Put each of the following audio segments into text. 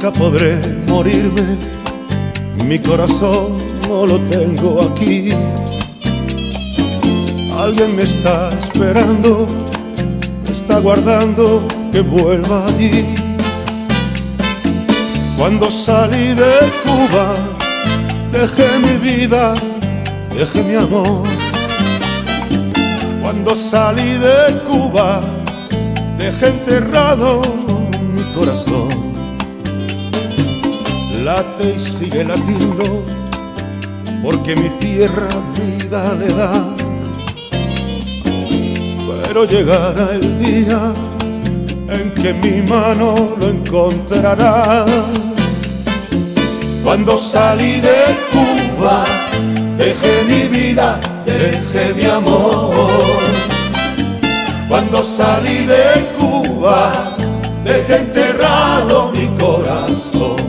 Nunca podré morirme, mi corazón no lo tengo aquí. Alguien me está esperando, me está guardando que vuelva allí. Cuando salí de Cuba, dejé mi vida, dejé mi amor. Cuando salí de Cuba, dejé enterrado mi corazón. Late y sigue latiendo, porque mi tierra vida le da. Pero llegará el día en que mi mano lo encontrará. Cuando salí de Cuba, dejé mi vida, dejé mi amor. Cuando salí de Cuba, dejé enterrado mi corazón.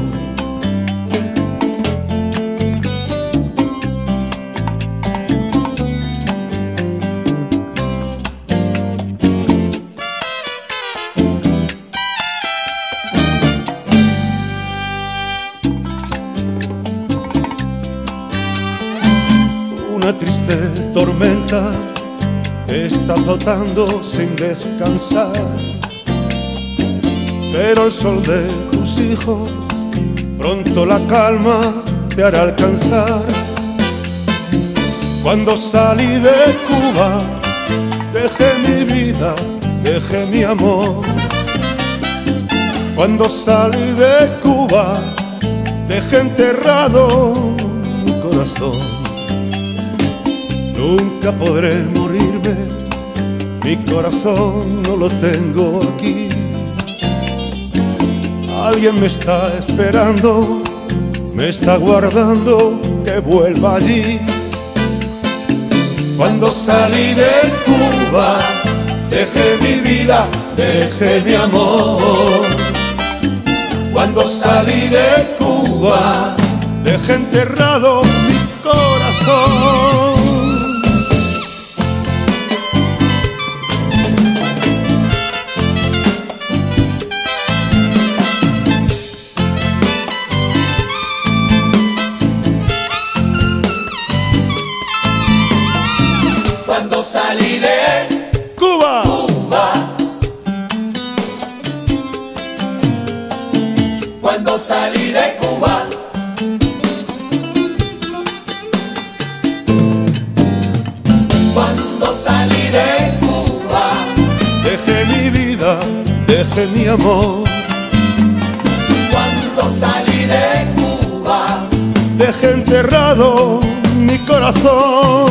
Una triste tormenta está azotando sin descansar, pero el sol de tus hijos pronto la calma te hará alcanzar. Cuando salí de Cuba, dejé mi vida, dejé mi amor. Cuando salí de Cuba, dejé enterrado mi corazón. Nunca podré morirme, mi corazón no lo tengo aquí. Alguien me está esperando, me está guardando que vuelva allí. Cuando salí de Cuba, dejé mi vida, dejé mi amor. Cuando salí de Cuba, dejé enterrado mi corazón. Cuando salí de Cuba, cuando salí de Cuba, cuando salí de Cuba, dejé mi vida, dejé mi amor. cuando salí de Cuba, Dejé enterrado mi corazón.